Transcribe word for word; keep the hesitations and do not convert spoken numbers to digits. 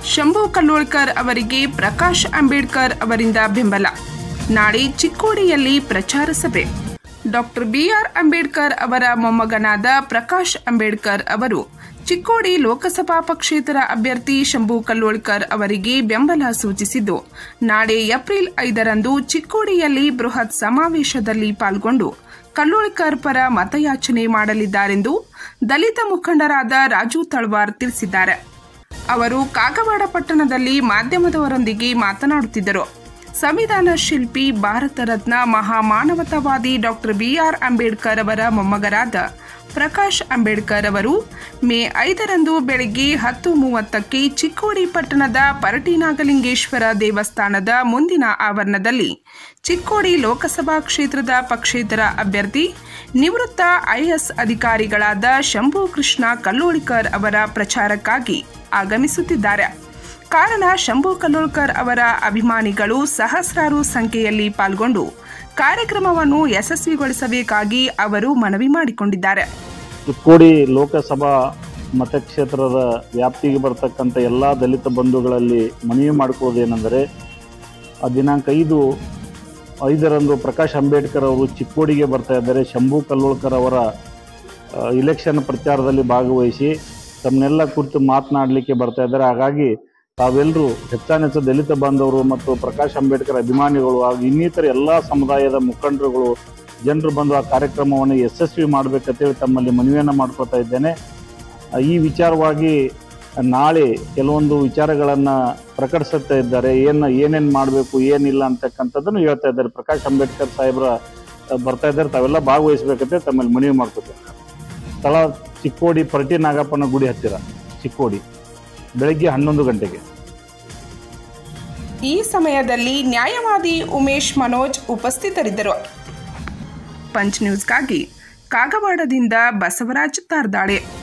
ಶಂಭು ಕಲ್ಲೋಳ್ಕರ್ ಅವರಿಗೆ ಪ್ರಕಾಶ್ ಅಂಬೇಡ್ಕರ್ ಅವರಿಂದ ಬೆಂಬಲ. ನಾಳೆ ಚಿಕ್ಕೋಡಿಯಲ್ಲಿ ಪ್ರಚಾರ ಸಭೆ. ಡಾಕ್ಟರ್ ಬಿ ಆರ್ ಅಂಬೇಡ್ಕರ್ ಅವರ ಮೊಮ್ಮಗನಾದ ಪ್ರಕಾಶ್ ಅಂಬೇಡ್ಕರ್ ಅವರು ಚಿಕ್ಕೋಡಿ ಲೋಕಸಭಾ ಪಕ್ಷೇತರ ಅಭ್ಯರ್ಥಿ ಶಂಭು ಕಲ್ಲೋಳ್ಕರ್ ಅವರಿಗೆ ಬೆಂಬಲ ಸೂಚಿಸಿದ್ದು, ನಾಳೆ ಏಪ್ರಿಲ್ ಐದರಂದು ಚಿಕ್ಕೋಡಿಯಲ್ಲಿ ಬೃಹತ್ ಸಮಾವೇಶದಲ್ಲಿ ಪಾಲ್ಗೊಂಡು ಕಲ್ಲೋಳ್ಕರ್ ಪರ ಮತಯಾಚನೆ ಮಾಡಲಿದ್ದಾರೆಂದು ದಲಿತ ಮುಖಂಡರಾದ ರಾಜು ತಳವಾರ್ ತಿಳಿಸಿದ್ದಾರೆ. ಅವರು ಕಾಗವಾಡ ಪಟ್ಟಣದಲ್ಲಿ ಮಾಧ್ಯಮದವರೊಂದಿಗೆ ಮಾತನಾಡುತ್ತಿದ್ದರು. ಸಂವಿಧಾನ ಶಿಲ್ಪಿ, ಭಾರತ ರತ್ನ, ಮಹಾಮಾನವತಾವಾದಿ ಡಾಕ್ಟರ್ ಬಿ ಆರ್ ಅಂಬೇಡ್ಕರ್ ಅವರ ಮೊಮ್ಮಗರಾದ ಪ್ರಕಾಶ್ ಅಂಬೇಡ್ಕರ್ ಅವರು ಮೇ ಐದರಂದು ಬೆಳಗ್ಗೆ ಹತ್ತು ಮೂವತ್ತಕ್ಕೆ ಚಿಕ್ಕೋಡಿ ಪಟ್ಟಣದ ಪರಟಿನಾಗಲಿಂಗೇಶ್ವರ ದೇವಸ್ಥಾನದ ಮುಂದಿನ ಆವರಣದಲ್ಲಿ ಚಿಕ್ಕೋಡಿ ಲೋಕಸಭಾ ಕ್ಷೇತ್ರದ ಪಕ್ಷೇತರ ಅಭ್ಯರ್ಥಿ ನಿವೃತ್ತ ಐಎಎಸ್ ಅಧಿಕಾರಿಗಳಾದ ಶಂಭು ಕೃಷ್ಣ ಕಲ್ಲೋಳ್ಕರ್ ಅವರ ಪ್ರಚಾರಕ್ಕಾಗಿ ಆಗಮಿಸುತ್ತಿದ್ದಾರೆ. ಕಾರಣ ಶಂಭು ಕಲ್ಲೋಳ್ಕರ್ ಅವರ ಅಭಿಮಾನಿಗಳು ಸಹಸ್ರಾರು ಸಂಖ್ಯೆಯಲ್ಲಿ ಪಾಲ್ಗೊಂಡು ಕಾರ್ಯಕ್ರಮವನ್ನು ಯಶಸ್ವಿಗೊಳಿಸಬೇಕಾಗಿ ಅವರು ಮನವಿ ಮಾಡಿಕೊಂಡಿದ್ದಾರೆ. ಚಿಕ್ಕೋಡಿ ಲೋಕಸಭಾ ಮತಕ್ಷೇತ್ರದ ವ್ಯಾಪ್ತಿಗೆ ಬರತಕ್ಕಂಥ ಎಲ್ಲ ದಲಿತ ಬಂಧುಗಳಲ್ಲಿ ಮನವಿ ಮಾಡಿಕೊಳ್ಳೋದೇನೆಂದರೆ, ದಿನಾಂಕ ಐದು ಐದರಂದು ಪ್ರಕಾಶ್ ಅಂಬೇಡ್ಕರ್ ಅವರು ಚಿಕ್ಕೋಡಿಗೆ ಬರ್ತಾ ಇದ್ದಾರೆ. ಶಂಭು ಕಲ್ಲೋಳ್ಕರ್ ಅವರ ಇಲೆಕ್ಷನ್ ಪ್ರಚಾರದಲ್ಲಿ ಭಾಗವಹಿಸಿ ತಮ್ಮನ್ನೆಲ್ಲ ಕುರಿತು ಮಾತನಾಡಲಿಕ್ಕೆ ಬರ್ತಾ ಇದ್ದಾರೆ. ಹಾಗಾಗಿ ತಾವೆಲ್ಲರೂ ಹೆಚ್ಚಾನೆಚ್ಚು ದಲಿತ ಬಾಂಧವರು ಮತ್ತು ಪ್ರಕಾಶ್ ಅಂಬೇಡ್ಕರ್ ಅಭಿಮಾನಿಗಳು ಹಾಗೂ ಇನ್ನಿತರ ಎಲ್ಲ ಸಮುದಾಯದ ಮುಖಂಡರುಗಳು ಜನರು ಬಂದು ಆ ಕಾರ್ಯಕ್ರಮವನ್ನು ಯಶಸ್ವಿ ಮಾಡಬೇಕಂತೇಳಿ ತಮ್ಮಲ್ಲಿ ಮನವಿಯನ್ನು ಮಾಡ್ಕೊತಾ ಇದ್ದೇನೆ. ಈ ವಿಚಾರವಾಗಿ ನಾಳೆ ಕೆಲವೊಂದು ವಿಚಾರಗಳನ್ನು ಪ್ರಕಟಿಸುತ್ತಾ ಇದ್ದಾರೆ. ಏನು ಏನೇನು ಮಾಡಬೇಕು ಏನಿಲ್ಲ ಅಂತಕ್ಕಂಥದ್ದನ್ನು ಹೇಳ್ತಾ ಇದ್ದಾರೆ. ಪ್ರಕಾಶ್ ಅಂಬೇಡ್ಕರ್ ಸಾಹೇಬ್ರ ಬರ್ತಾ ಇದ್ದಾರೆ, ತಾವೆಲ್ಲ ಭಾಗವಹಿಸಬೇಕಂತ ತಮ್ಮಲ್ಲಿ ಮನವಿ ಮಾಡ್ಕೊತೇನೆ. ಸ್ಥಳ ಚಿಕ್ಕೋಡಿ ಪರಟಿ ನಾಗಪ್ಪನ ಗುಡಿ ಹತ್ತಿರ, ಚಿಕ್ಕೋಡಿ, ಬೆಳಗ್ಗೆ ಹನ್ನೊಂದು ಗಂಟೆಗೆ. ಈ ಸಮಯದಲ್ಲಿ ನ್ಯಾಯವಾದಿ ಉಮೇಶ್ ಮನೋಜ್ ಉಪಸ್ಥಿತರಿದ್ದರು. ಪಂಚ್ ನ್ಯೂಸ್ಗಾಗಿ ಕಾಗವಾಡದಿಂದ ಬಸವರಾಜ್ ತಾರ್ದಾಳೆ.